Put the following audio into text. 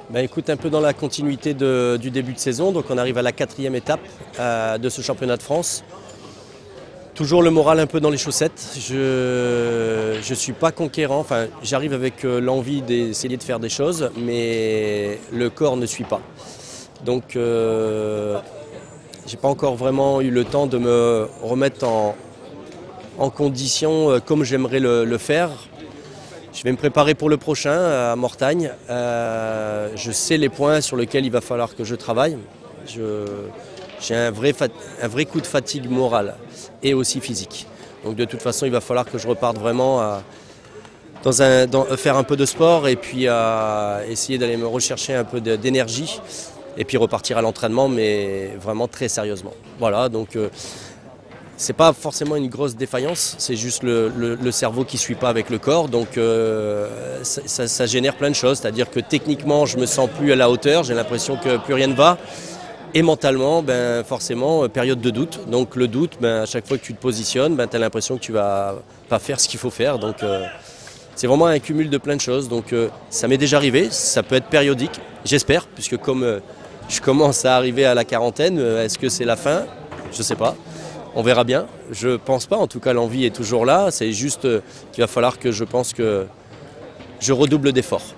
Bah écoute, un peu dans la continuité du début de saison, donc on arrive à la 4e étape de ce championnat de France. Toujours le moral un peu dans les chaussettes, je ne suis pas conquérant, enfin j'arrive avec l'envie d'essayer de faire des choses, mais le corps ne suit pas. Donc j'ai pas encore vraiment eu le temps de me remettre en condition comme j'aimerais le faire. Je vais me préparer pour le prochain à Mortagne. Je sais les points sur lesquels il va falloir que je travaille. J'ai un vrai coup de fatigue morale et aussi physique. Donc de toute façon, il va falloir que je reparte vraiment faire un peu de sport et puis essayer d'aller me rechercher un peu d'énergie et puis repartir à l'entraînement, mais vraiment très sérieusement. Voilà, donc c'est pas forcément une grosse défaillance, c'est juste le cerveau qui ne suit pas avec le corps, donc ça génère plein de choses, c'est-à-dire que techniquement je me sens plus à la hauteur, j'ai l'impression que plus rien ne va, et mentalement, ben, forcément, période de doute, donc le doute, ben, à chaque fois que tu te positionnes, ben, tu as l'impression que tu vas pas faire ce qu'il faut faire, donc c'est vraiment un cumul de plein de choses, donc ça m'est déjà arrivé, ça peut être périodique, j'espère, puisque comme je commence à arriver à la quarantaine, est-ce que c'est la fin? Je ne sais pas. On verra bien. Je pense pas, en tout cas l'envie est toujours là. C'est juste qu'il va falloir que je pense que je redouble d'efforts.